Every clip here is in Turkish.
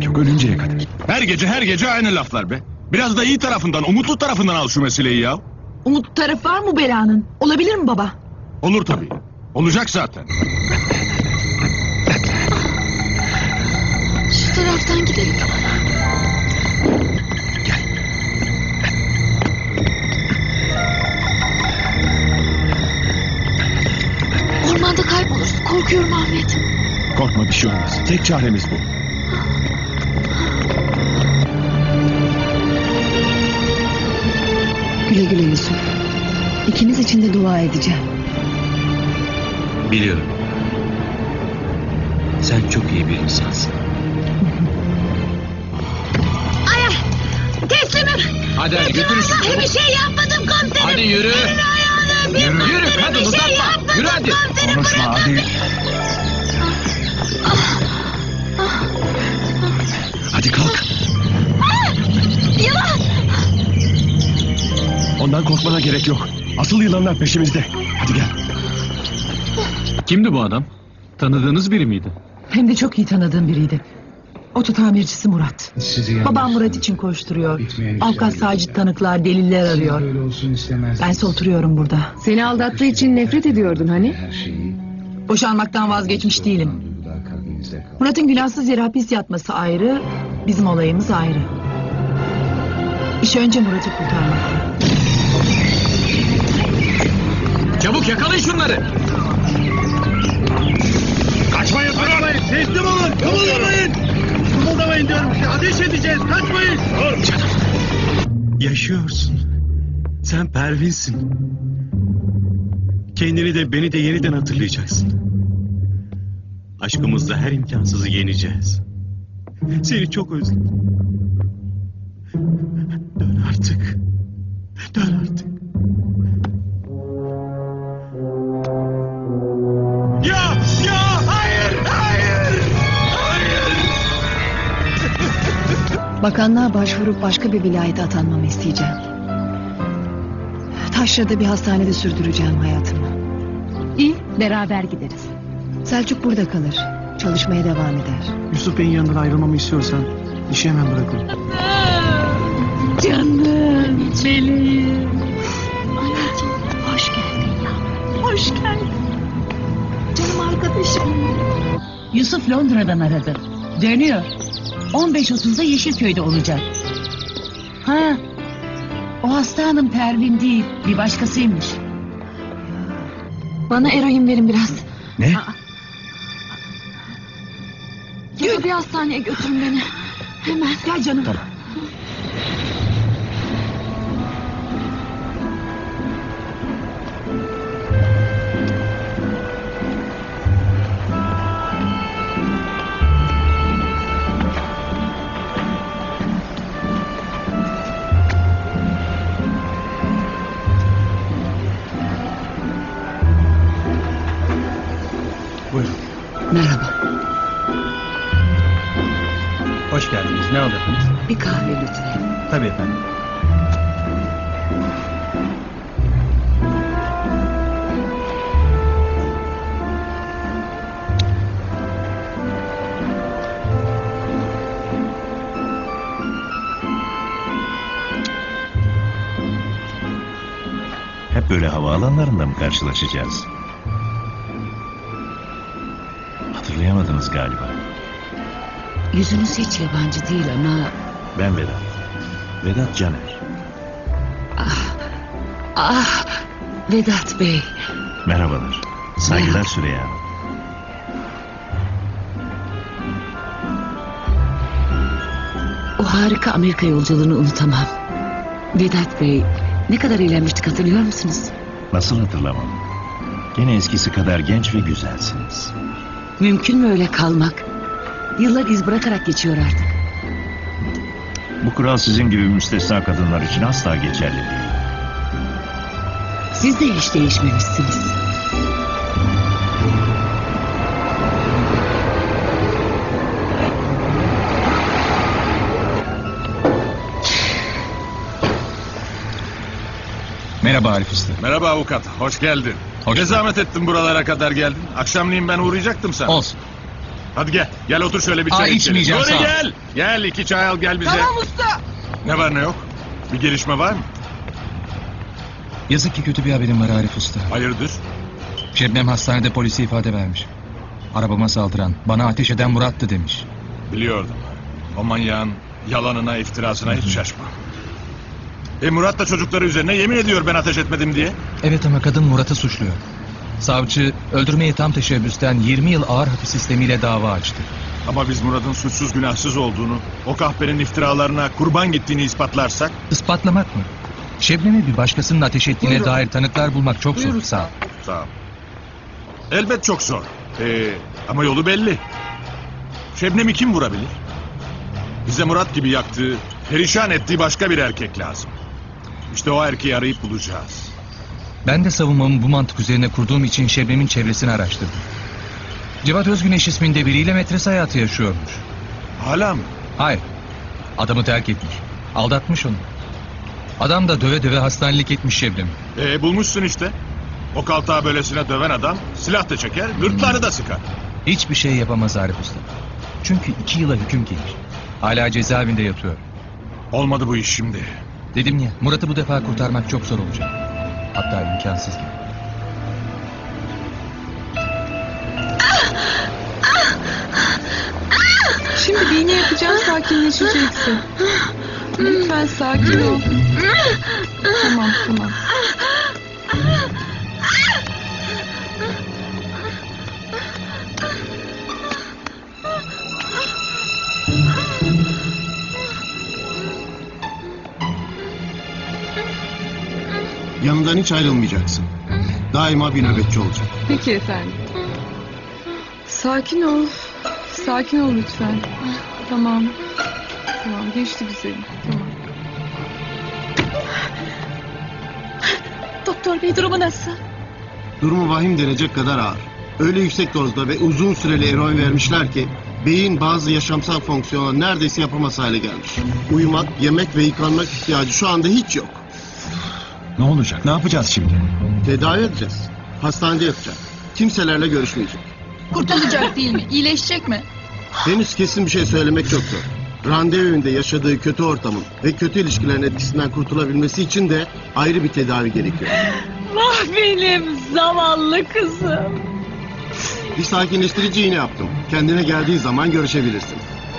gerek yok, ölünceye kadar. Her gece aynı laflar be. Biraz da iyi tarafından, umutlu tarafından al şu meseleyi ya. Umut tarafı var mı belanın? Olabilir mi baba? Olur tabii. Olacak zaten. Şu taraftan gidelim. Ormanda kayboluruz. Korkuyorum Ahmet. Korkma, bir şey olmaz. Tek çaremiz bu. Güle güle Yusuf. İkiniz için de dua edeceğim. Biliyorum. Sen çok iyi bir insansın. Ay, teslimim. Hadi götür şunu. Vallahi bir şey yapmadım komiserim. Hadi yürü. Yürü hadi uzatma. Yürü hadi. Konuşma hadi. Hadi kalk. Yılan. Ondan korkmana gerek yok. Asıl yılanlar peşimizde. Hadi gel. Kimdi bu adam? Tanıdığınız biri miydi? Hem de çok iyi tanıdığım biriydi. Oto tamircisi Murat. Babam Murat için koşturuyor. Avukat Sacit tanıklar, deliller arıyor. Bense oturuyorum burada. Seni aldattığı için nefret ediyordun hani? Boşanmaktan vazgeçmiş değilim. Murat'ın günahsız yere hapis yatması ayrı, bizim olayımız ayrı. İş önce Murat'ı kurtarmak. Çabuk yakalayın şunları. Kaçmayın, teslim olun. Kımıldamayın. Kımıldamayın diyorum size. Ateş edeceğiz, kaçmayın. Canım. Yaşıyorsun. Sen Pervin'sin. Kendini de beni de yeniden hatırlayacaksın. Aşkımızla her imkansızı yeneceğiz. Seni çok özledim. Dön artık. Dön artık. Hayır. Bakanlığa başvurup başka bir vilayete atanmamı isteyeceğim. Taşra'da bir hastanede sürdüreceğim hayatımı. İyi, beraber gideriz. Selçuk burada kalır. Çalışmaya devam eder. Yusuf Bey'in yanından ayrılmamı istiyorsan işi hemen bırakın. Canım, meleğim. Anneciğim, hoş geldin ya. Hoş geldin. Canım arkadaşım. Yusuf Londra'dan aradı. Dönüyor. 15.30'da Yeşilköy'de olacak. Ha, o hasta hanım Pervin değil, bir başkasıymış. Bana eroin verin biraz. Ne? Yürü bir hastaneye götürün beni. Hemen. Gel canım. Tamam. Buyurun. Merhaba. Hoş geldiniz. Ne alırsınız? Bir kahve lütfen. Tabii efendim. Hep böyle havaalanlarında mı karşılaşacağız? Hatırlayamadınız galiba. Yüzünüz hiç yabancı değil ama... Ben Vedat. Vedat Caner. Ah, Vedat Bey. Merhabalar. Saygılar Süreyya Hanım. O harika Amerika yolculuğunu unutamam. Vedat Bey, ne kadar eğlenmiştik hatırlıyor musunuz? Nasıl hatırlamam? Gene eskisi kadar genç ve güzelsiniz. Mümkün mü öyle kalmak? Yıllar iz bırakarak geçiyor artık. Bu kural sizin gibi müstesna kadınlar için asla geçerli değil. Siz de hiç değişmemişsiniz. Merhaba Arif Usta. Merhaba avukat, hoş geldin. Hoş Ne bulduk. zahmet ettin buralara kadar geldin. Akşamleyin ben uğrayacaktım sana. Olsun. Hadi gel. Gel otur şöyle bir çay içelim. içmeyeceğim, Nuri sağ ol. gel. Gel 2 çay al gel bize. Tamam usta. Ne var ne yok? Bir gelişme var mı? Yazık ki kötü bir haberim var Arif Usta. Hayırdır? Şebnem hastanede polise ifade vermiş. Arabama saldıran, bana ateş eden Murat'tı demiş. Biliyordum. O manyağın yalanına, iftirasına hiç şaşmam. Murat da çocukları üzerine yemin ediyor ben ateş etmedim diye. Evet ama kadın Murat'ı suçluyor. Savcı öldürmeyi tam teşebbüsten 20 yıl ağır hapis sistemiyle dava açtı. Ama biz Murat'ın suçsuz günahsız olduğunu, o kahpenin iftiralarına kurban gittiğini ispatlarsak... Ispatlamak mı? Şebnem'i bir başkasının ateş ettiğine dair tanıklar bulmak çok zor. Sağ ol. Sağ ol. Elbet çok zor. Ama yolu belli. Şebnem'i kim vurabilir? Bize Murat gibi yaktığı, perişan ettiği başka bir erkek lazım. İşte o erkeği arayıp bulacağız. Ben de savunmamı bu mantık üzerine kurduğum için Şebnem'in çevresini araştırdım. Cevat Özgüneş isminde biriyle metres hayatı yaşıyormuş. Hala mı? Hayır. Adamı terk etmiş. Aldatmış onu. Adam da döve döve hastanelik etmiş Şebnem'i. Bulmuşsun işte. O kaltağı böylesine döven adam silah da çeker, gırtlağını da sıkar. Hiçbir şey yapamaz Arif Usta. Çünkü 2 yıla hüküm giymiş. Hala cezaevinde yatıyor. Olmadı bu iş şimdi. Dedim ya, Murat'ı bu defa kurtarmak çok zor olacak. Hatta imkansız gibi. Şimdi bir iğne yapacağım, sakinleşeceksin. Lütfen sakin ol. Tamam. Yanından hiç ayrılmayacaksın. Daima bir nöbetçi olacak. Peki efendim. Sakin ol. Sakin ol lütfen. Tamam. Geçti güzelim. Tamam. Doktor bey durumu nasıl? Durumu vahim denecek kadar ağır. Öyle yüksek dozda ve uzun süreli eroin vermişler ki beyin bazı yaşamsal fonksiyonları neredeyse yapamaz hale gelmiş. Uyumak, yemek ve yıkanmak ihtiyacı şu anda hiç yok. Ne olacak? Ne yapacağız şimdi? Tedavi edeceğiz. Hastanede yatacak. Kimselerle görüşmeyecek. Kurtulacak değil mi? İyileşecek mi? Henüz kesin bir şey söylemek çok zor. Randevu evinde yaşadığı kötü ortamın ve kötü ilişkilerin etkisinden kurtulabilmesi için de ayrı bir tedavi gerekiyor. Vah benim zavallı kızım. Bir sakinleştirici iğne yaptım. Kendine geldiği zaman görüşebilirsin.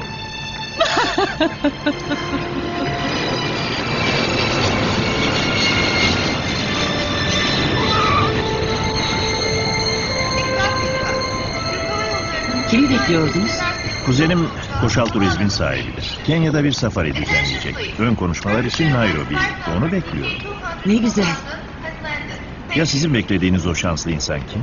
Kimi bekliyordunuz? Kuzenim Koşal Turizm'in sahibidir. Kenya'da bir safari düzenleyecek. Ön konuşmalar için Nairobi. Onu bekliyorum. Ne güzel. Ya sizin beklediğiniz o şanslı insan kim?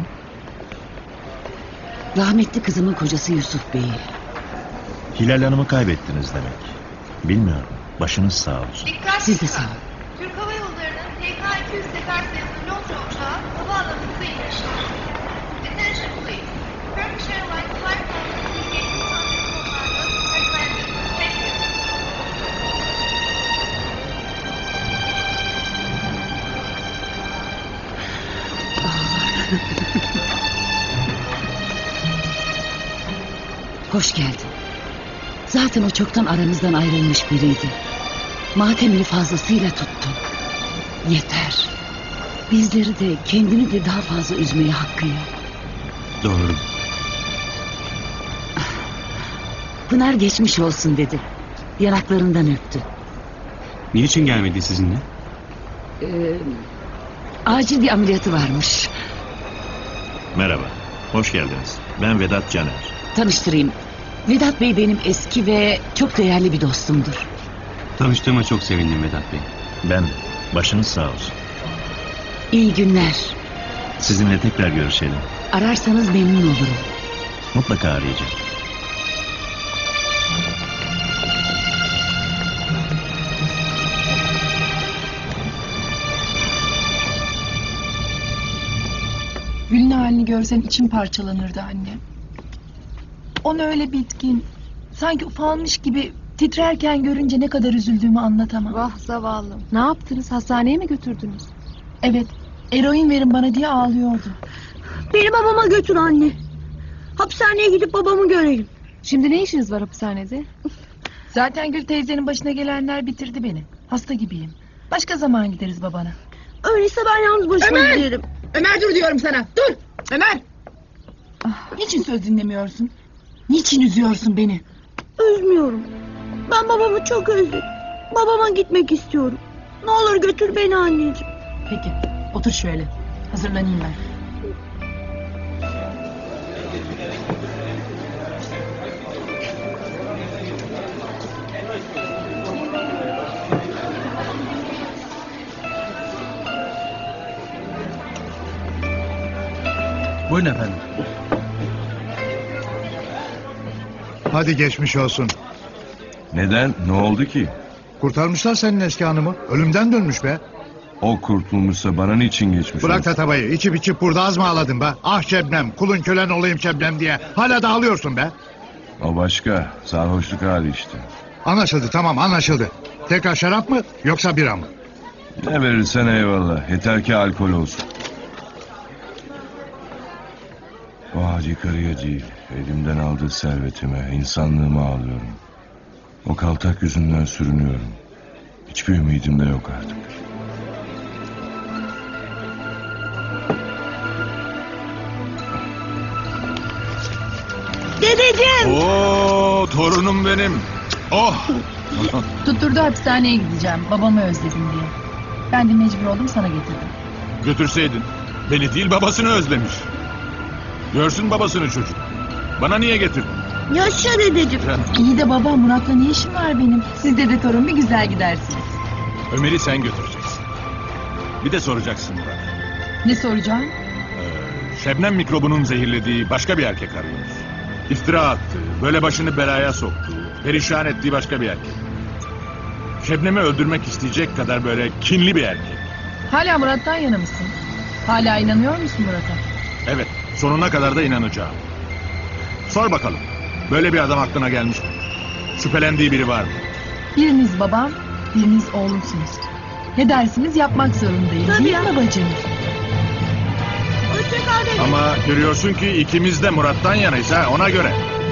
Rahmetli kızımın kocası Yusuf Bey. Hilal Hanım'ı kaybettiniz demek. Bilmiyorum. Başınız sağ olsun. Siz de sağ olun. Türk Hava Yolları'nın TK-200 sefer sayılı Londra uçağı havaalanımıza inmiştir. Attention please. Turkish Airlines flight from Gate 200 has landed. Thank you. Hoş geldin. Zaten o çoktan aramızdan ayrılmış biriydi. Matemini fazlasıyla tuttun. Yeter. Bizleri de kendini de daha fazla üzmeye hakkı yok. Doğru. Pınar geçmiş olsun dedi. Yanaklarından öptü. Niçin gelmedi sizinle? Acil bir ameliyatı varmış. Merhaba. Hoş geldiniz. Ben Vedat Caner. Tanıştırayım. Vedat Bey benim eski ve çok değerli bir dostumdur. Tanıştığıma çok sevindim Vedat Bey. Ben. Başınız sağ olsun. İyi günler. Sizinle tekrar görüşelim. Ararsanız memnun olurum. Mutlaka arayacağım. Gül'ün halini görsen için parçalanırdı anne. Onu öyle bitkin, sanki ufalmış gibi titrerken görünce ne kadar üzüldüğümü anlatamam. Vah zavallım. Ne yaptınız? Hastaneye mi götürdünüz? Evet, eroin verin bana diye ağlıyordu. Benim babama götür anne. Hapishaneye gidip babamı görelim. Şimdi ne işiniz var hapishanede? Zaten Gül teyzenin başına gelenler bitirdi beni. Hasta gibiyim. Başka zaman gideriz babana. Öyleyse ben yalnız başıma giderim. Ömer dur diyorum sana. Dur. Ömer. Niçin söz dinlemiyorsun? Niçin üzüyorsun beni? Üzmüyorum. Ben babamı çok özledim. Babama gitmek istiyorum. Ne olur götür beni anneciğim. Peki. Otur şöyle. Hazırlanayım ben. Buyurun efendim. Hadi geçmiş olsun. Neden? Ne oldu ki? Kurtarmışlar senin eski hanımı. Ölümden dönmüş be. O kurtulmuşsa bana niçin geçmiş Bırak olsun? tatabayı. İçip içip burada az mı ağladın be? Ah Şebnem, kulun kölen olayım Şebnem diye. Hala da ağlıyorsun be. O başka. Sarhoşluk hali işte. Anlaşıldı, tamam anlaşıldı. Tekrar şarap mı yoksa bira mı? Ne verirsen eyvallah. Yeter ki alkol olsun. O hacı karıya değil. Elimden aldığı servetime, insanlığıma ağlıyorum. O kaltak yüzünden sürünüyorum. Hiçbir ümidim de yok artık. Dedeciğim. Oo, torunum benim. Oh! Tutturdu hapishaneye gideceğim. Babamı özledim diye. Ben de mecbur oldum sana getirdim. Götürseydin. Beni değil babasını özlemiş. Görsün babasını çocuk. Bana niye getirdin? Yaşa dedeciğim. İyi de baba Murat'la ne işim var benim? Siz de torun bir güzel gidersiniz. Ömer'i sen götüreceksin. Bir de soracaksın Murat. Ne soracağım? Şebnem mikrobunun zehirlediği başka bir erkek arıyoruz. İftira attı, böyle başını belaya soktu, perişan ettiği başka bir erkek. Şebnem'i öldürmek isteyecek kadar böyle kinli bir erkek. Hala Murat'tan yana mısın? Hala inanıyor musun Murat'a? Evet, sonuna kadar da inanacağım. Sor bakalım, böyle bir adam aklına gelmiş mi? Şüphelendiği biri var mı? Biriniz babam, biriniz oğlumsunuz. Ne dersiniz yapmak zorundayım. Tabii Değil ya. mi babacığım? Hoşça kal dedeciğim. Ama görüyorsun ki ikimiz de Murat'tan yanayız ha, ona göre.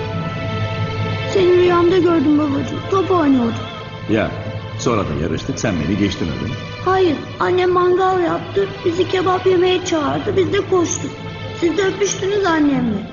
Seni rüyamda gördüm babacığım. Top oynuyordum. Ya sonra da yarıştık, sen beni geçtin öyle mi? Hayır, annem mangal yaptı. Bizi kebap yemeye çağırdı. Biz de koştuk. Siz de öpüştünüz annemle.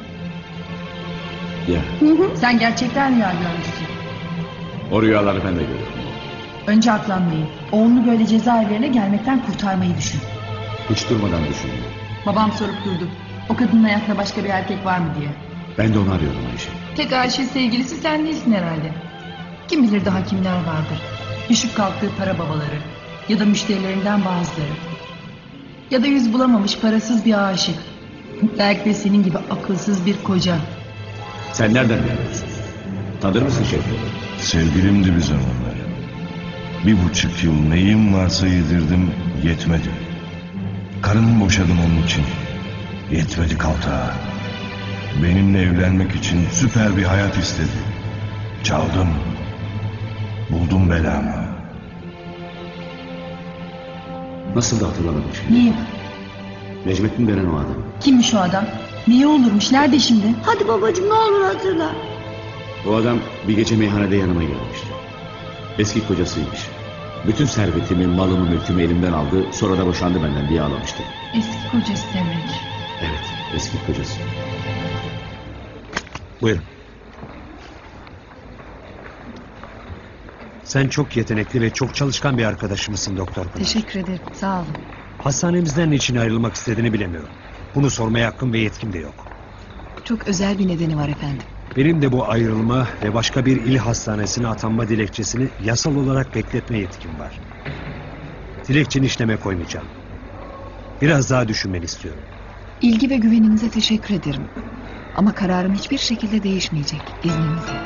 Ya Sen gerçekten rüya görmüşsün. o rüyaları ben de görüyorum. Önce aklanmayı, oğlunu böyle cezaevlerine gelmekten kurtarmayı düşün. Hiç durmadan düşünüyorum. Babam sorup durdu. O kadının hayatında başka bir erkek var mı diye. Ben de onu arıyorum Ayşe. Tek Ayşe sevgilisi sen değilsin herhalde. Kim bilir daha kimler vardır. Düşüp kalktığı para babaları. Ya da müşterilerinden bazıları. Ya da yüz bulamamış parasız bir aşık. Belki de senin gibi akılsız bir koca. Sen nereden biliyorsun? Tanır mısın Şevket? Sevgilimdi bir zamanlar. 1,5 yıl neyim varsa yedirdim, yetmedi. Karımı boşadım onun için. Yetmedi kaltağa. Benimle evlenmek için süper bir hayat istedi. Çaldım. Buldum belamı. Nasıl da hatırlamadım şimdi. Niye? Necmettin denen o adam. Kimmiş o adam? Niye olurmuş? Nerede şimdi? Hadi babacığım ne olur hatırla. O adam bir gece meyhanede yanıma gelmişti. Eski kocasıymış. Bütün servetimi, malımı, mülkümü elimden aldı. Sonra da boşandı benden diye ağlamıştı. Eski kocası demek. Evet, eski kocası. Buyurun. Sen çok yetenekli ve çok çalışkan bir arkadaşımızsın Doktor Pınar. Teşekkür ederim. Sağ olun. Hastanemizden niçin ayrılmak istediğini bilemiyorum. Bunu sormaya hakkım ve yetkim de yok. Çok özel bir nedeni var efendim. Benim de bu ayrılma ve başka bir il hastanesine atanma dilekçesini yasal olarak bekletme yetkim var. Dilekçeni işleme koymayacağım. Biraz daha düşünmeni istiyorum. İlgi ve güveninize teşekkür ederim. Ama kararım hiçbir şekilde değişmeyecek. İzninizle.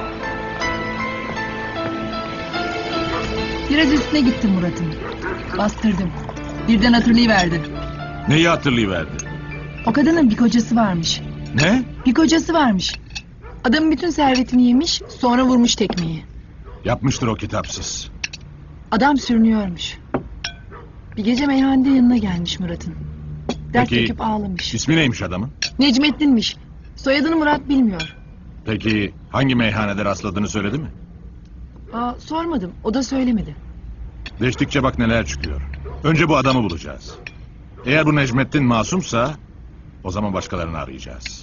Biraz üstüne gittim Murat'ın. Bastırdım. Birden hatırlayıverdi. Neyi hatırlayıverdi? O kadının bir kocası varmış. Ne? Bir kocası varmış. Adamın bütün servetini yemiş, sonra vurmuş tekmeyi. Yapmıştır o kitapsız. Adam sürünüyormuş. Bir gece meyhanede yanına gelmiş Murat'ın. Dert Peki, döküp ağlamış. İsmi neymiş adamın? Necmettin'miş. Soyadını Murat bilmiyor. Peki hangi meyhanede rastladığını söyledi mi? Sormadım. O da söylemedi. Değiştikçe bak neler çıkıyor. Önce bu adamı bulacağız. Eğer bu Necmettin masumsa o zaman başkalarını arayacağız.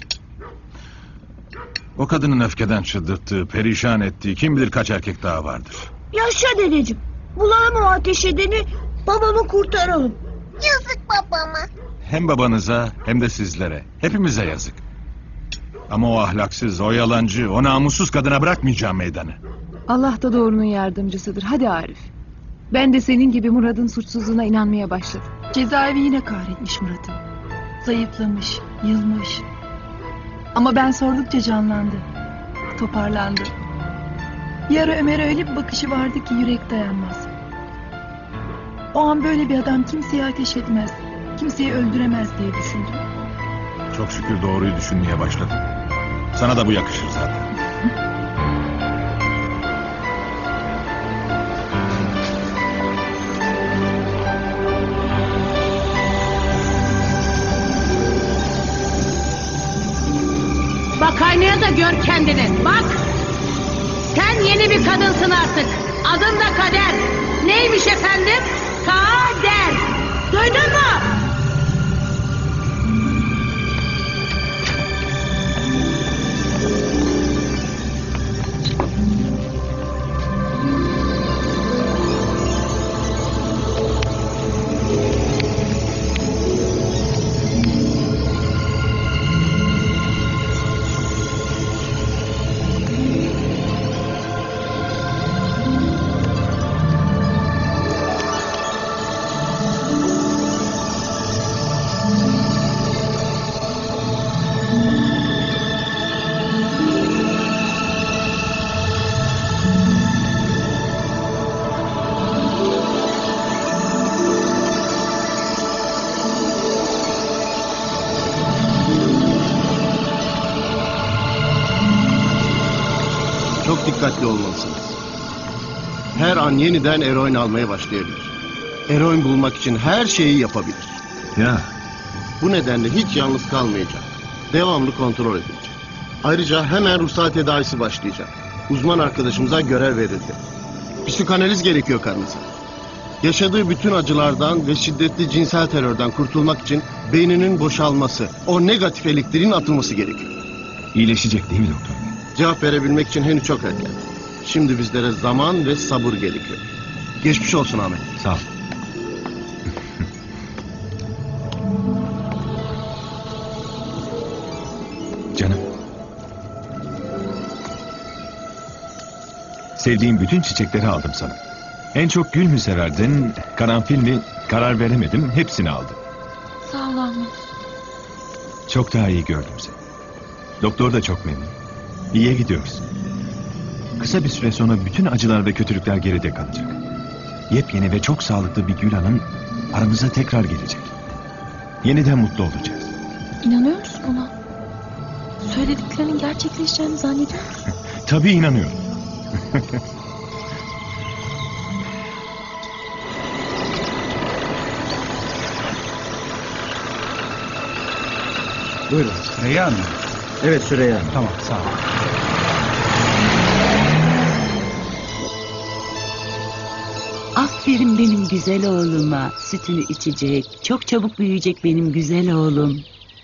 O kadının öfkeden çıldırttığı, perişan ettiği kim bilir kaç erkek daha vardır. Yaşa dedeciğim. Bulalım o ateş edeni, babamı kurtaralım. Yazık babama. Hem babanıza hem de sizlere. Hepimize yazık. Ama o ahlaksız, o yalancı, o namussuz kadına bırakmayacağım meydanı. Allah da doğrunun yardımcısıdır. Hadi Arif. Ben de senin gibi Murat'ın suçsuzluğuna inanmaya başladım. Cezaevi yine kahretmiş Murat'ı. Zayıflamış, yılmış. Ama ben sordukça canlandı. Toparlandı. Bir ara Ömer'e öyle bir bakışı vardı ki yürek dayanmaz. O an böyle bir adam kimseye ateş etmez, kimseyi öldüremez diye düşündüm. Çok şükür doğruyu düşünmeye başladım. Sana da bu yakışır zaten. Bak aynaya da gör kendini. Bak. Sen yeni bir kadınsın artık. Adın da Kader. Neymiş efendim? Kader. Duydun mu? Çok dikkatli olmalısınız. Her an yeniden eroin almaya başlayabilir. Eroin bulmak için her şeyi yapabilir. Ya. Bu nedenle hiç yalnız kalmayacak. Devamlı kontrol edilecek. Ayrıca hemen ruhsal tedavisi başlayacak. Uzman arkadaşımıza görev verildi. Psikanaliz gerekiyor karınıza. Yaşadığı bütün acılardan ve şiddetli cinsel terörden kurtulmak için beyninin boşalması, o negatif elektriğin atılması gerekiyor. İyileşecek değil mi doktor? Cevap verebilmek için henüz çok erken. Şimdi bizlere zaman ve sabır gerekiyor. Geçmiş olsun Ahmet. Sağ ol. Canım. Sevdiğim bütün çiçekleri aldım sana. En çok gül mü severdin, karanfil mi, karar veremedim, hepsini aldım. Sağ ol Ahmet. Çok daha iyi gördüm seni. Doktor da çok memnun. İyiye gidiyorsun. Kısa bir süre sonra bütün acılar ve kötülükler geride kalacak. Yepyeni ve çok sağlıklı bir Gül Hanım aramıza tekrar gelecek. Yeniden mutlu olacağız. İnanıyor musun buna? Söylediklerinin gerçekleşeceğini zannediyor musun? Tabii inanıyorum. Buyurun. Süreyya Hanım. Evet Süreyya Hanım. Tamam, sağ ol. Aferin benim güzel oğluma. Sütünü içecek. Çok çabuk büyüyecek benim güzel oğlum.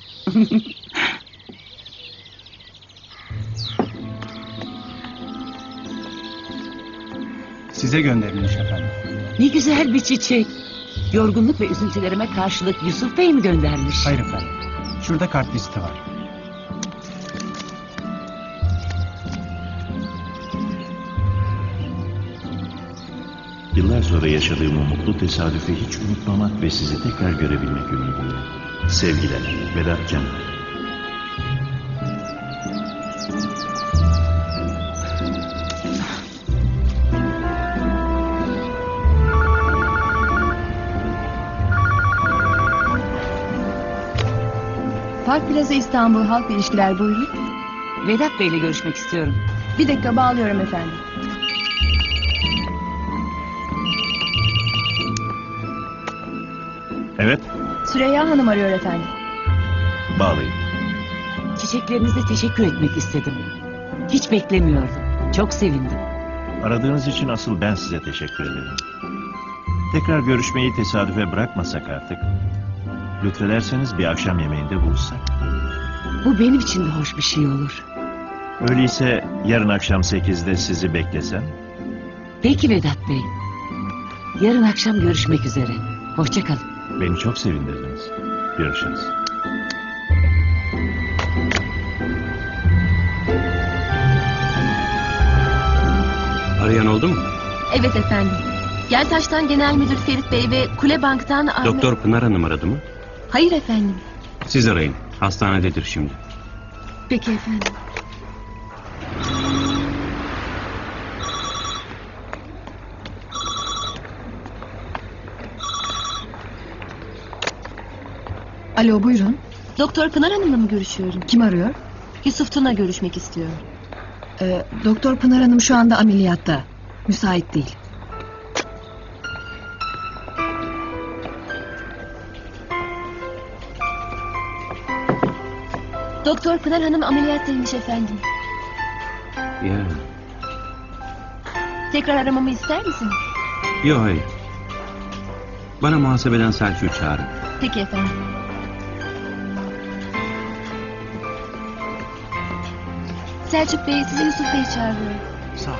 Size gönderilmiş efendim. Ne güzel bir çiçek. Yorgunluk ve üzüntülerime karşılık Yusuf Bey mi göndermiş? Hayır efendim. Şurada kart listi var. Yıllar sonra yaşadığım o mutlu tesadüfü hiç unutmamak ve sizi tekrar görebilmek ümidiyle. Sevgiler, Vedat Can. Park Plaza İstanbul Halk İlişkiler buyurun. Vedat Bey'le görüşmek istiyorum. Bir dakika bağlıyorum efendim. Evet, Süreyya Hanım arıyor efendim. bağlayın. çiçeklerinize teşekkür etmek istedim. Hiç beklemiyordum. Çok sevindim. Aradığınız için asıl ben size teşekkür ederim. Tekrar görüşmeyi tesadüfe bırakmasak artık. Lütfederseniz bir akşam yemeğinde buluşsak. Bu benim için de hoş bir şey olur. Öyleyse yarın akşam 8'de sizi beklesem. Peki Vedat Bey. Yarın akşam görüşmek üzere. Hoşça kalın. Beni çok sevindirdiniz. Görüşürüz. Arayan oldu mu? Evet efendim. Geltaş'tan Genel Müdür Ferit Bey ve Kule Bank'tan Ahmet... Doktor Pınar Hanım aradı mı? Hayır efendim. Siz arayın. Hastanededir şimdi. Peki efendim. Alo buyurun. Doktor Pınar Hanım'la mı görüşüyorum? Kim arıyor? Yusuf Tuna görüşmek istiyor. Doktor Pınar Hanım şu anda ameliyatta. Müsait değil. Doktor Pınar Hanım ameliyattaymış efendim. Ya. Tekrar aramamı ister misiniz? Yok hayır. Bana muhasebeden Selçuk'u çağırın. Peki efendim. Selçuk Bey sizi Yusuf Bey çağırıyor. Sağ ol.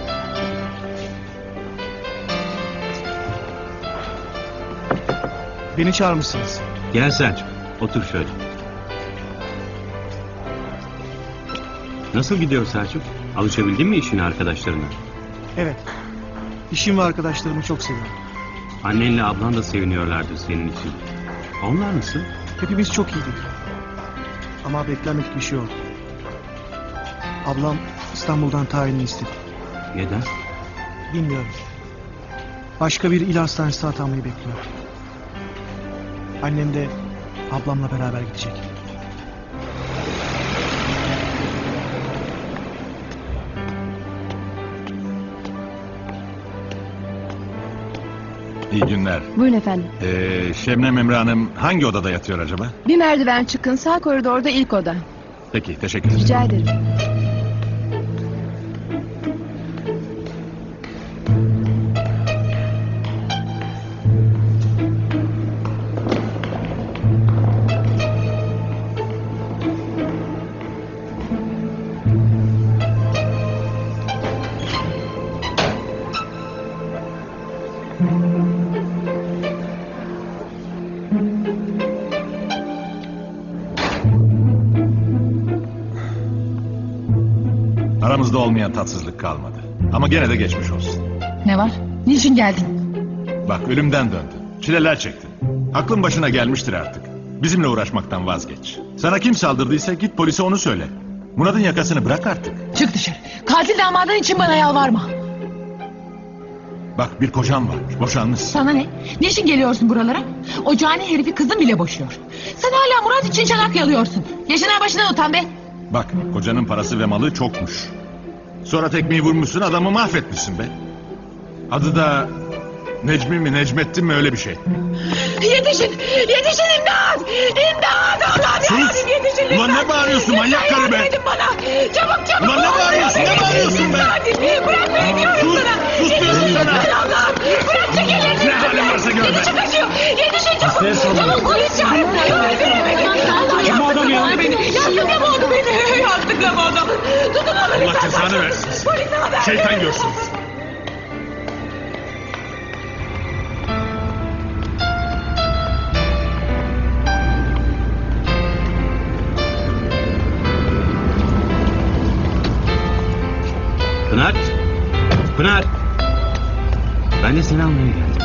Beni çağırmışsınız. Gel Selçuk. Otur şöyle. Nasıl gidiyor Selçuk? Alışabildin mi işine arkadaşlarına? Evet. İşim ve arkadaşlarımı çok seviyorum. Annenle ablan da seviniyorlardır senin için. Onlar nasıl? Hepimiz çok iyiydik. Ama beklenmedik bir şey oldu. Ablam İstanbul'dan tayinini istedi. Neden? Bilmiyorum. Başka bir il hastanesine atanmayı bekliyor. Annem de ablamla beraber gidecek. İyi günler. Buyurun efendim. Şebnem Emre Hanım hangi odada yatıyor acaba? Bir merdiven çıkın, sağ koridorda ilk oda. Peki, teşekkür ederim. Rica ederim. Aramızda olmayan tatsızlık kalmadı. Ama gene de geçmiş olsun. Ne var? Niçin geldin? Bak ölümden döndün. Çileler çektin. Aklın başına gelmiştir artık. Bizimle uğraşmaktan vazgeç. Sana kim saldırdıysa git polise onu söyle. Murat'ın yakasını bırak artık. Çık dışarı. Katil damadın için bana yalvarma. Bak bir kocan varmış. Boşanmışsın. Sana ne? Niçin geliyorsun buralara? O cani herifi kızın bile boşuyor. Sen hala Murat için çanak yalıyorsun. Yaşına başına utan be. Bak kocanın parası ve malı çokmuş. Sonra tekmeyi vurmuşsun, adamı mahvetmişsin be. Adı da Necmi mi Necmettin mi öyle bir şey. Yetişin! Yetişin imdat! İmdat! Allah'ım yarabbim yetişin! Ulan ne bağırıyorsun manyak karı be? Yardım bana! Çabuk çabuk! Ulan ne bağırıyorsun? Ne bağırıyorsun be? Bırak beni diyorum sana! Sus diyorum sana! Allah'ım! Bırak çek ellerini! Ne halin varsa gör be! Yetişin kaçıyor! Yetişin çabuk! Hastaya saldırın. Çabuk polis çağırın! Öldüremedim! Allah Kim bu adam ya? Yandıkla boğdu beni! Yandıkla boğdu! Tutun onu! Allah cezanı versin. Polise haber! Şeytan görsünüz. Pınar! Pınar! Ben de seni almaya geldim.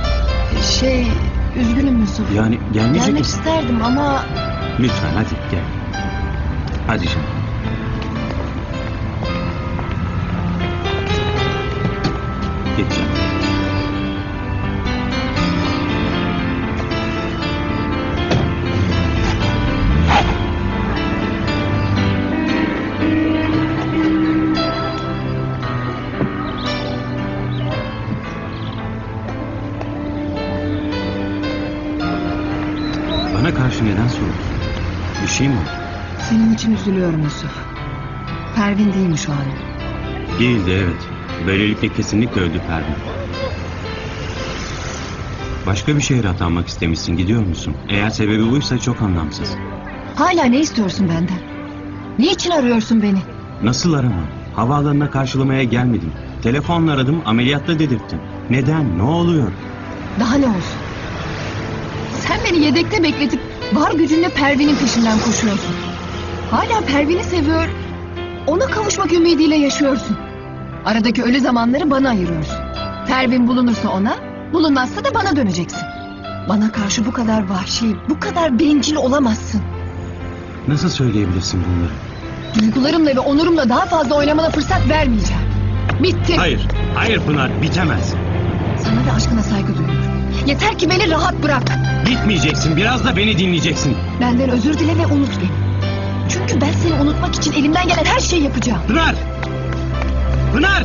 Üzgünüm Yusuf. Yani gelmeyecek Gelmek misin? isterdim ama... Lütfen hadi gel. Hadi canım. Git canım. Bana karşı neden soruyorsun? Bir şey mi oldu? Senin için üzülüyorum Yusuf. Pervin değilmiş o an. Değildi, evet. Böylelikle kesinlikle öldü Pervin. Başka bir şehre atanmak istemişsin, gidiyor musun? Eğer sebebi buysa çok anlamsız. Hala ne istiyorsun benden? Niçin arıyorsun beni? Nasıl aramam? Havaalanına karşılamaya gelmedim. Telefonla aradım, ameliyatta dedirttin. Neden? Ne oluyor? Daha ne olsun? Sen beni yedekte bekletip var gücünle Pervin'in peşinden koşuyorsun. Hala Pervin'i seviyor, ona kavuşmak ümidiyle yaşıyorsun. Aradaki ölü zamanları bana ayırıyorsun. Pervin bulunursa ona, bulunmazsa da bana döneceksin. Bana karşı bu kadar vahşi, bu kadar bencil olamazsın. Nasıl söyleyebilirsin bunları? Duygularımla ve onurumla daha fazla oynamana fırsat vermeyeceğim. Bitti. Hayır, hayır Pınar, bitemez. Sana ve aşkına saygı duyuyorum. Yeter ki beni rahat bırak. Gitmeyeceksin, biraz da beni dinleyeceksin. Benden özür dile ve unut beni. Çünkü ben seni unutmak için elimden gelen her şeyi yapacağım. Pınar! Pınar!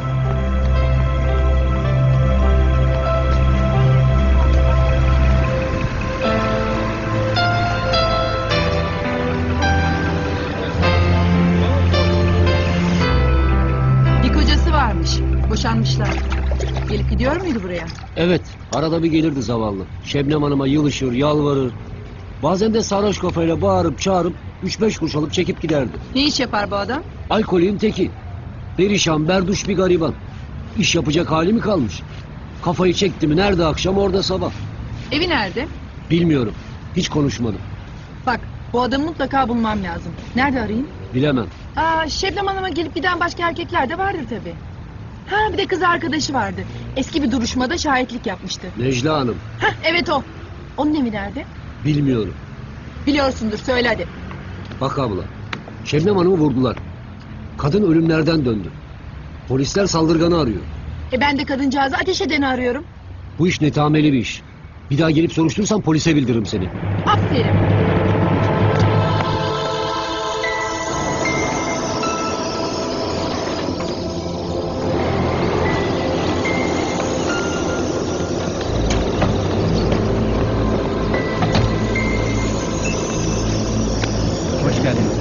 Bir kocası varmış. Boşanmışlar. Gelip gidiyor muydu buraya? Evet, arada bir gelirdi zavallı. Şebnem Hanım'a yılışır, yalvarır. Bazen de sarhoş kafayla bağırıp çağırıp 3-5 kuruş alıp çekip giderdi. Ne iş yapar bu adam? Alkolün teki. Perişan, berduş bir gariban. İş yapacak hali mi kalmış? Kafayı çekti mi nerede akşam orada sabah. Evi nerede? Bilmiyorum, hiç konuşmadım. Bak, bu adamı mutlaka bulmam lazım. Nerede arayayım? Bilemem. Şebnem Hanım'a gelip giden başka erkekler de vardır tabii. Ha, bir de kız arkadaşı vardı. Eski bir duruşmada şahitlik yapmıştı. Necla Hanım. Hah, evet o. Onun evi nerede? Bilmiyorum. Biliyorsundur, söyle hadi. Bak abla, Şebnem Hanım'ı vurdular. Kadın ölümlerden döndü. Polisler saldırganı arıyor. Ben de kadıncağızı ateş edeni arıyorum. Bu iş netameli bir iş. Bir daha gelip soruşturursan polise bildiririm seni. Aferin. Hoş geldiniz.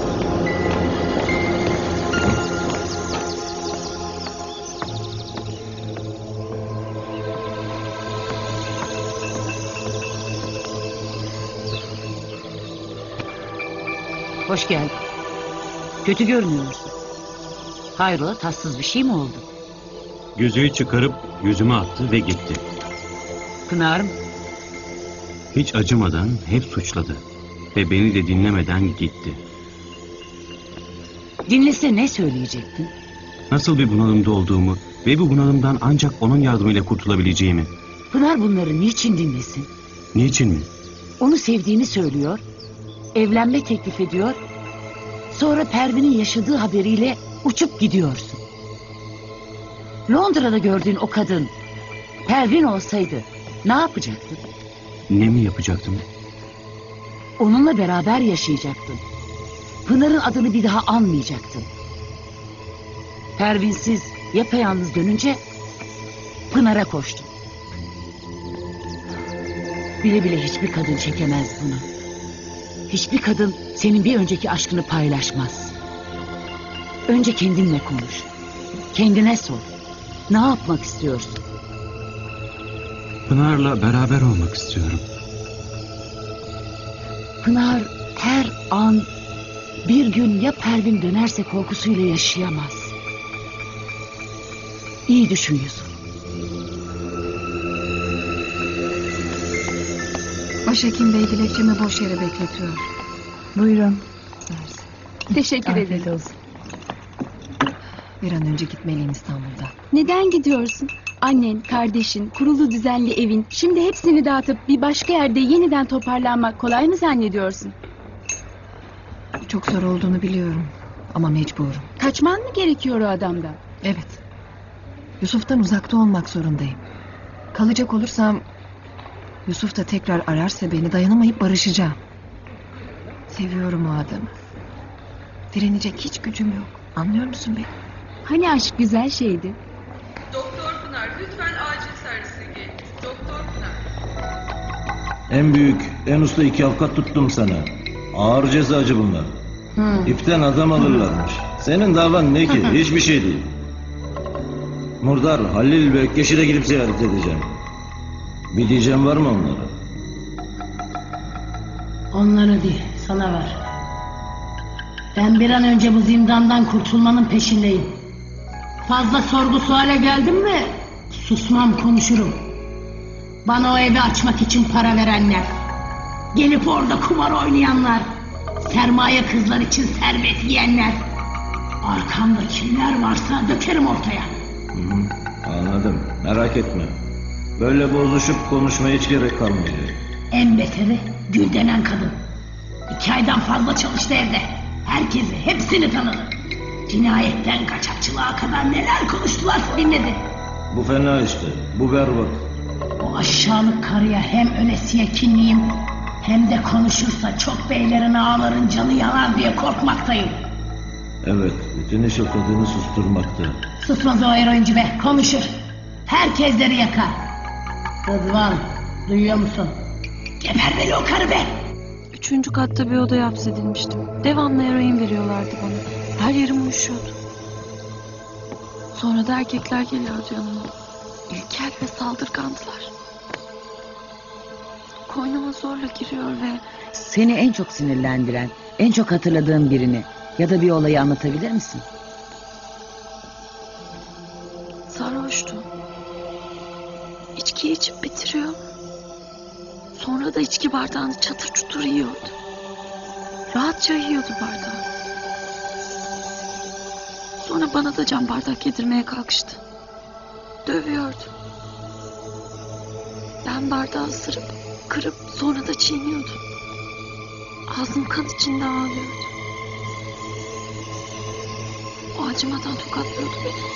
Hoş geldin. Kötü görünüyorsun. Hayrola, tatsız bir şey mi oldu? Gözlüğü çıkarıp yüzüme attı ve gitti. Pınar'ım, Hiç acımadan hep suçladı. Ve beni de dinlemeden gitti. dinlese ne söyleyecektin? Nasıl bir bunalımda olduğumu ve bu bunalımdan ancak onun yardımıyla kurtulabileceğimi. Pınar bunları niçin dinlesin? Niçin mi? Onu sevdiğini söylüyor, evlenme teklif ediyor, sonra Pervin'in yaşadığı haberiyle uçup gidiyorsun. Londra'da gördüğün o kadın Pervin olsaydı ne yapacaktın? Ne mi yapacaktım? Onunla beraber yaşayacaktın. Pınar'ın adını bir daha anmayacaktın. Pervinsiz, yapayalnız dönünce Pınar'a koştun. Bile bile hiçbir kadın çekemez bunu. Hiçbir kadın senin bir önceki aşkını paylaşmaz. Önce kendinle konuş. Kendine sor. Ne yapmak istiyorsun? Pınar'la beraber olmak istiyorum. Pınar her an bir gün ya Pervin dönerse korkusuyla yaşayamaz. İyi düşün Yusuf. Başhekim Bey dilekçemi boş yere bekletiyor. Buyurun. Teşekkür Afiyet ederim. olsun. Bir an önce gitmeliyim İstanbul'da. Neden gidiyorsun? Annen, kardeşin, kurulu düzenli evin, şimdi hepsini dağıtıp bir başka yerde yeniden toparlanmak kolay mı zannediyorsun? Çok zor olduğunu biliyorum ama mecburum. Kaçman mı gerekiyor o adamdan? Evet. Yusuf'tan uzakta olmak zorundayım. Kalacak olursam Yusuf da tekrar ararsa beni dayanamayıp barışacağım. Seviyorum o adamı. Direnecek hiç gücüm yok. Anlıyor musun beni? Hani aşk güzel şeydi? Doktor Pınar, lütfen acil servise gelin. Doktor Pınar. En büyük, en usta 2 avukat tuttum sana. Ağır cezacı bunlar. İpten adam alırlarmış. Senin davan ne ki? Hiçbir şey değil. Murdar, Halil ve Ökkeş'i de gidip ziyaret edeceğim. Bir diyeceğim var mı onlara? Onları değil, sana var. Ben bir an önce bu zindandan kurtulmanın peşindeyim. Fazla sorgu suale geldim mi susmam, konuşurum. Bana o evi açmak için para verenler, gelip orada kumar oynayanlar, sermaye kızlar için servet yiyenler, arkamda kimler varsa dökerim ortaya. Anladım, merak etme. Böyle bozuşup konuşmaya hiç gerek kalmayacak. En beteri Gül denen kadın. 2 aydan fazla çalıştı evde. Herkesi, hepsini tanıdı. Cinayetten kaçakçılığa kadar neler konuştular dinledi. Bu fena işte, bu berbat. O aşağılık karıya hem ölesiye kinliyim, hem de konuşursa çok beylerin ağaların canı yanar diye korkmaktayım. Evet, bütün iş o kadını susturmakta. Susmaz o eroinci be, konuşur. Herkesleri yakar. Rıdvan, duyuyor musun? Geber beni o karı be! 3. katta bir odaya hapsedilmiştim. Devamlı eroin veriyorlardı bana. Her yerim uyuşuyordu. Sonra da erkekler geliyordu yanıma. İlkel ve saldırgandılar. Koynuma zorla giriyor ve... Seni en çok sinirlendiren, en çok hatırladığın birini ya da bir olayı anlatabilir misin? Sarhoştu. İçkiyi içip bitiriyor. Sonra da içki bardağını çatır çutur yiyordu. Rahatça yiyordu bardağı. Sonra bana da cam bardak yedirmeye kalkıştı. Dövüyordu. Ben bardağı ısırıp, kırıp sonra da çiğniyordum. Ağzım kan içinde ağlıyordu. O acımadan tokatlıyordu beni.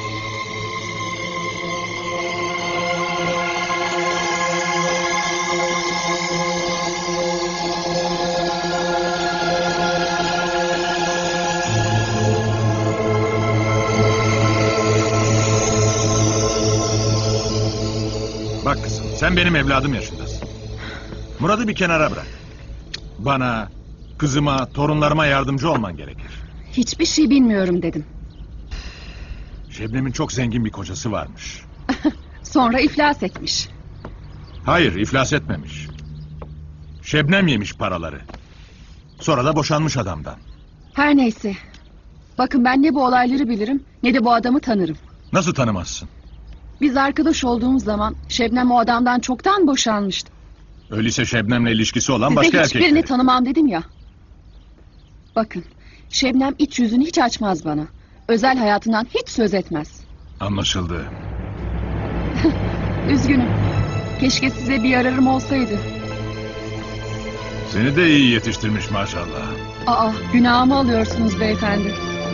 Bak kızım, sen benim evladım yaşındasın. Murat'ı bir kenara bırak. Bana, kızıma, torunlarıma yardımcı olman gerekir. Hiçbir şey bilmiyorum dedim. Şebnem'in çok zengin bir kocası varmış. Sonra iflas etmiş. Hayır, iflas etmemiş. Şebnem yemiş paraları. Sonra da boşanmış adamdan. Her neyse. Bakın ben ne bu olayları bilirim ne de bu adamı tanırım. Nasıl tanımazsın? Biz arkadaş olduğumuz zaman Şebnem o adamdan çoktan boşanmıştı. Öyleyse Şebnem'le ilişkisi olan Size başka erkekler. hiçbirini tanımam dedim ya. Bakın Şebnem iç yüzünü hiç açmaz bana. Özel hayatından hiç söz etmez. Anlaşıldı. Üzgünüm. Keşke size bir yararım olsaydı. Seni de iyi yetiştirmiş maşallah. Aa, günahımı alıyorsunuz beyefendi.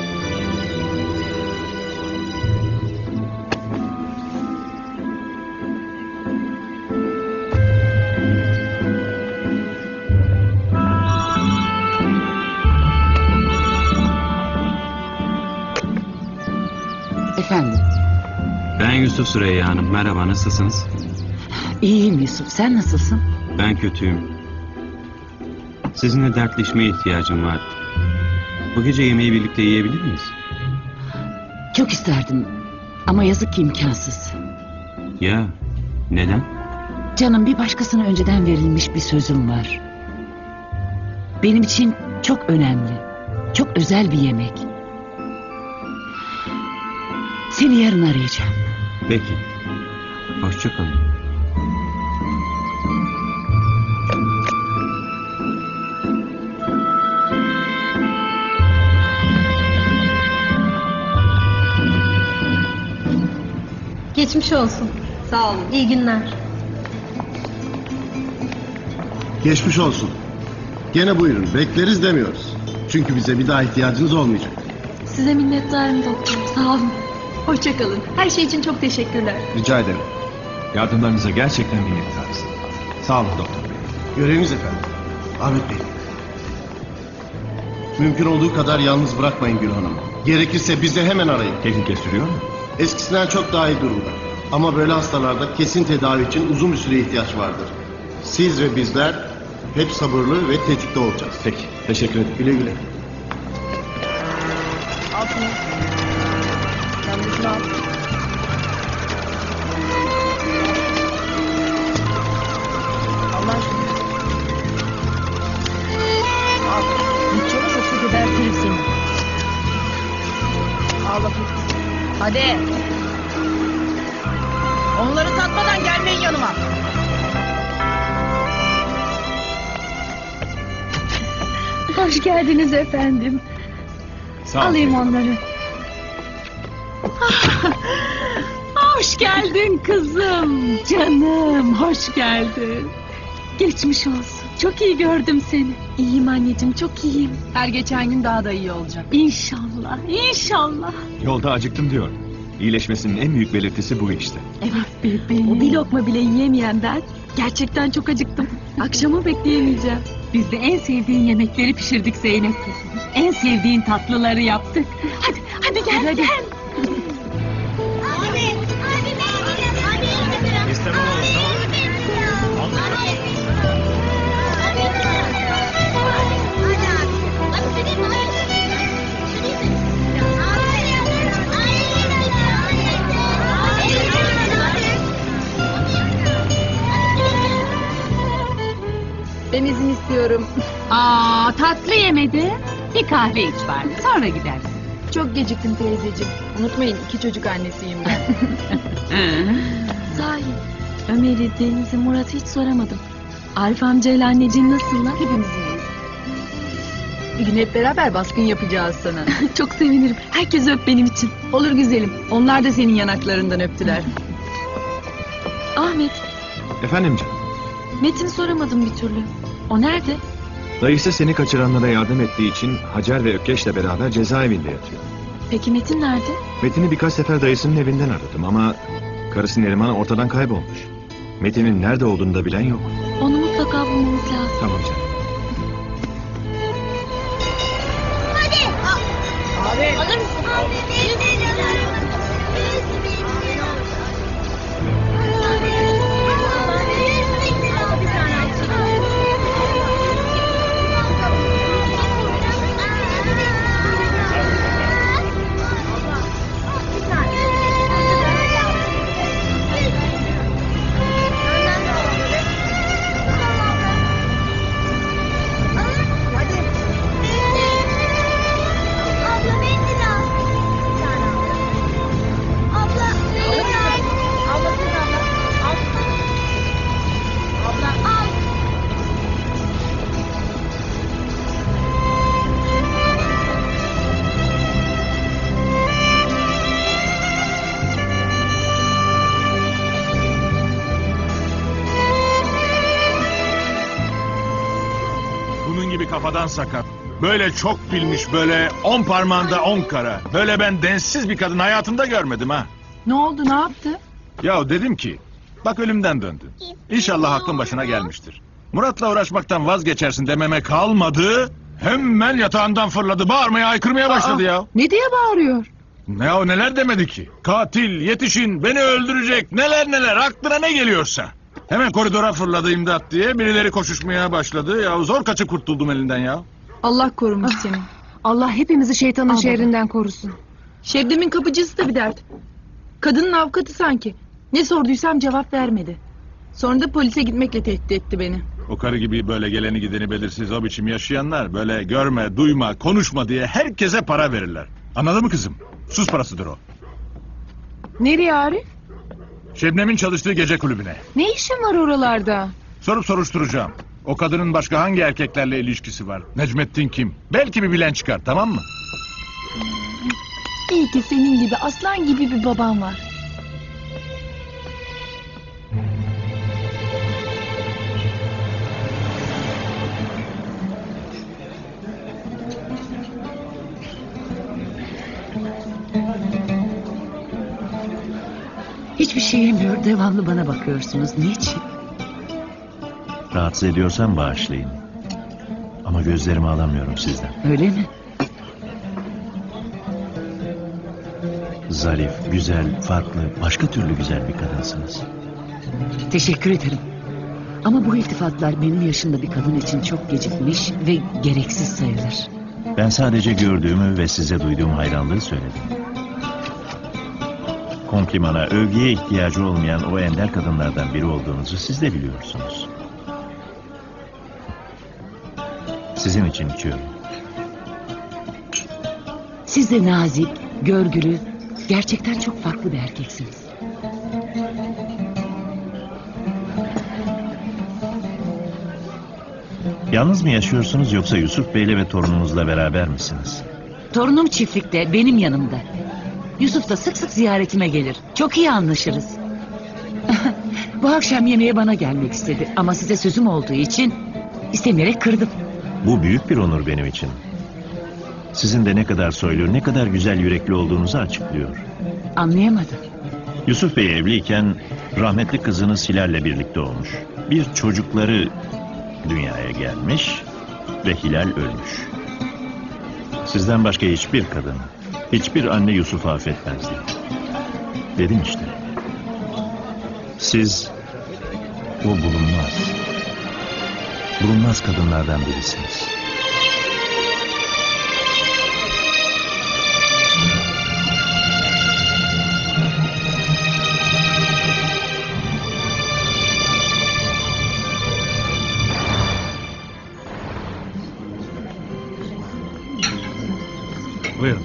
Efendim? Ben Yusuf Süreyya Hanım. Merhaba, nasılsınız? İyiyim Yusuf, sen nasılsın? Ben kötüyüm. Sizinle dertleşmeye ihtiyacım var. Bu gece yemeği birlikte yiyebilir miyiz? Çok isterdim ama yazık ki imkansız. Ya, neden? Canım, bir başkasına önceden verilmiş bir sözüm var. Benim için çok önemli, çok özel bir yemek. Seni yarın arayacağım. Peki. Hoşça kalın. Geçmiş olsun. Sağ olun. İyi günler. Geçmiş olsun. Gene buyurun, bekleriz demiyoruz. Çünkü bize bir daha ihtiyacınız olmayacak. Size minnettarım doktor. Sağ olun. Hoşça kalın. Her şey için çok teşekkürler. Rica ederim. Yardımlarınıza gerçekten minnettarız. Sağ olun doktor bey. Göreviniz efendim. Ahmet Bey. Mümkün olduğu kadar yalnız bırakmayın Gül Hanım. Gerekirse bizi hemen arayın. Tehlike sürüyor mu? Eskisinden çok daha iyi durumda. Ama böyle hastalarda kesin tedavi için uzun bir süre ihtiyaç vardır. Siz ve bizler Hep sabırlı ve tetikte olacağız. Peki, teşekkür ederim. Güle güle. Al şunu. Sen de şunu al. Allah aşkına. Al. Hiç olmazsa gebertirim seni. Al bakayım. Hadi. Onları satmadan gelmeyin yanıma. Hoş geldiniz efendim. Sağ ol. Alayım onları. Hoş geldin kızım. Canım, hoş geldin. Geçmiş olsun. Çok iyi gördüm seni. İyiyim anneciğim, çok iyiyim. Her geçen gün daha da iyi olacak. İnşallah, inşallah. Yolda acıktım diyor. İyileşmesinin en büyük belirtisi bu işte. Evet bebeğim. O bir lokma bile yiyemeyen ben gerçekten çok acıktım. Akşamı bekleyemeyeceğim. Biz de en sevdiğin yemekleri pişirdik Zeynep. En sevdiğin tatlıları yaptık. Hadi gel gel. Ben izin istiyorum. Aa, tatlı yemedi. Bir kahve iç bari. Sonra gidersin. Çok geciktim teyzeciğim. Unutmayın 2 çocuk annesiyim ben. Sahi. Ömer'i, Deniz'i, Murat'ı hiç soramadım. Arif amcayla anneciğin nasıllar? Hepimiz iyiyiz. Bir gün hep beraber baskın yapacağız sana. Çok sevinirim. Herkes öp benim için. Olur güzelim. Onlar da senin yanaklarından öptüler. Ahmet, Efendim canım. Metin'i soramadım bir türlü. O nerede? Dayısı seni kaçıranlara yardım ettiği için Hacer ve Ökkeş'le beraber cezaevinde yatıyor. Peki Metin nerede? Metin'i birkaç sefer dayısının evinden aradım ama karısı Neriman ortadan kaybolmuş. Metin'in nerede olduğunu da bilen yok. Onu mutlaka bulmamız lazım. Tamam canım. Abi. Alır mısın? Bunun gibi kafadan sakat. Böyle çok bilmiş, böyle 10 parmağında 10 kara. Böyle ben densiz bir kadın hayatımda görmedim ha. Ne oldu, ne yaptı? Ya dedim ki, bak ölümden döndün. İnşallah aklın başına gelmiştir. Murat'la uğraşmaktan vazgeçersin dememe kalmadı. Hemen yatağından fırladı, bağırmaya, haykırmaya başladı ya. Ne diye bağırıyor? Ne o neler demedi ki? Katil, yetişin, beni öldürecek, neler neler, aklına ne geliyorsa. Hemen koridora fırladı imdat diye, birileri koşuşmaya başladı. Ya zor kaçıp kurtuldum elinden ya. Allah korumuş seni. Allah hepimizi şeytanın şerrinden korusun. Şebnem'in kapıcısı da bir dert. Kadının avukatı sanki. Ne sorduysam cevap vermedi. Sonra da polise gitmekle tehdit etti beni. O karı gibi böyle geleni gideni belirsiz o biçim yaşayanlar böyle görme, duyma, konuşma diye herkese para verirler. Anladın mı kızım? Sus parasıdır o. Nereye Arif? Şebnem'in çalıştığı gece kulübüne. Ne işin var oralarda? Sorup soruşturacağım. O kadının başka hangi erkeklerle ilişkisi var? Necmettin kim? Belki bir bilen çıkar, tamam mı? İyi ki senin gibi aslan gibi bir baban var. Hiçbir şey yemiyor, devamlı bana bakıyorsunuz. Niçin? Rahatsız ediyorsam bağışlayın. Ama gözlerimi alamıyorum sizden. Öyle mi? Zarif, güzel, farklı, başka türlü güzel bir kadınsınız. Teşekkür ederim. Ama bu iltifatlar benim yaşımda bir kadın için çok gecikmiş ve gereksiz sayılır. Ben sadece gördüğümü ve size duyduğum hayranlığı söyledim. Komplimana, övgüye ihtiyacı olmayan o ender kadınlardan biri olduğunuzu siz de biliyorsunuz. Sizin için içiyorum. Siz de nazik, görgülü, gerçekten çok farklı bir erkeksiniz. Yalnız mı yaşıyorsunuz yoksa Yusuf Bey'le ve torununuzla beraber misiniz? Torunum çiftlikte, benim yanımda. Yusuf da sık sık ziyaretime gelir. Çok iyi anlaşırız. Bu akşam yemeğe bana gelmek istedi. Ama size sözüm olduğu için istemeyerek kırdım. Bu büyük bir onur benim için. Sizin de ne kadar soylu, ne kadar güzel yürekli olduğunuzu açıklıyor. Anlayamadım. Yusuf Bey evliyken rahmetli kızınız Hilal'le birlikte olmuş. Bir çocukları dünyaya gelmiş ve Hilal ölmüş. Sizden başka hiçbir kadın, hiçbir anne Yusuf'u affetmezdi. Dedim işte. Siz o bulunmaz kadınlardan birisiniz. Buyurun.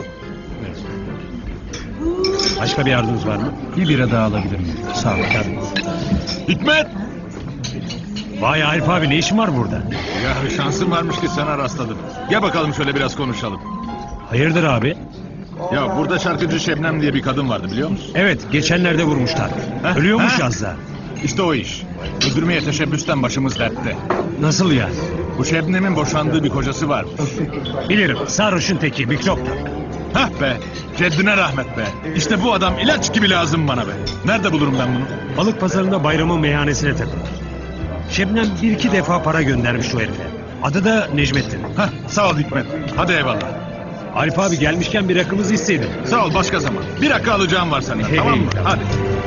Başka bir yardımınız var mı? Bir bira daha alabilir miyim? Sağ olun. Hikmet! Vay Arif abi, ne işin var burada? Ya şansım varmış ki sana rastladım. Gel bakalım şöyle biraz konuşalım. Hayırdır abi? Ya burada şarkıcı Şebnem diye bir kadın vardı biliyor musun? Evet, geçenlerde vurmuşlar. Ölüyormuş az da. İşte o iş. Öldürmeye teşebbüsten başımız dertte. Nasıl yani? Bu Şebnem'in boşandığı bir kocası varmış. Bilirim, sarhoşun teki, mikrop. Hah be, ceddine rahmet be. İşte bu adam ilaç gibi lazım bana be. Nerede bulurum ben bunu? Balık pazarında Bayram'ın meyhanesine takılır. Şebnem 1-2 defa para göndermiş o herife. Adı da Necmettin. Hah, sağ ol Hikmet. Hadi eyvallah. Arif abi gelmişken bir rakımızı isteydin. Sağ ol, başka zaman. Bir rakı alacağım var senden, tamam mı? Hadi.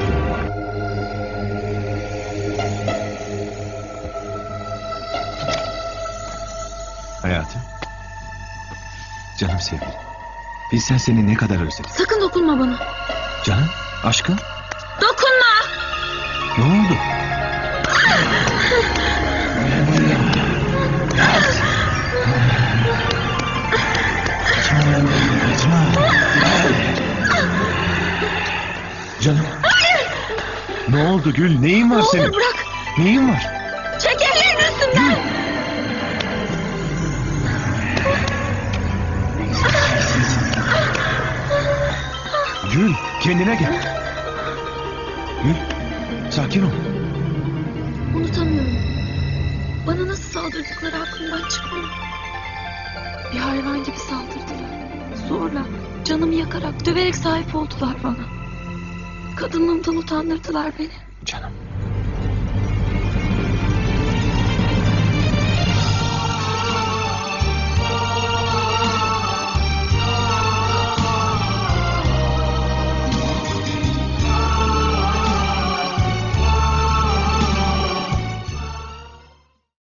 Hayatım. Canım sevgilim. Bilsen seni ne kadar özledim. Sakın dokunma bana. Canım, aşkım. Dokunma. Ne oldu? Canım. Ne oldu Gül? Neyin var Ne senin? olur bırak. Neyin var? Çek ellerini üstümden. Gül, kendine gel. Gül, sakin ol. Unutamıyorum. Bana nasıl saldırdıkları aklımdan çıkmıyor. Bir hayvan gibi saldırdılar. Zorla, canımı yakarak, döverek sahip oldular bana. Kadınlığımdan utandırdılar beni. Canım.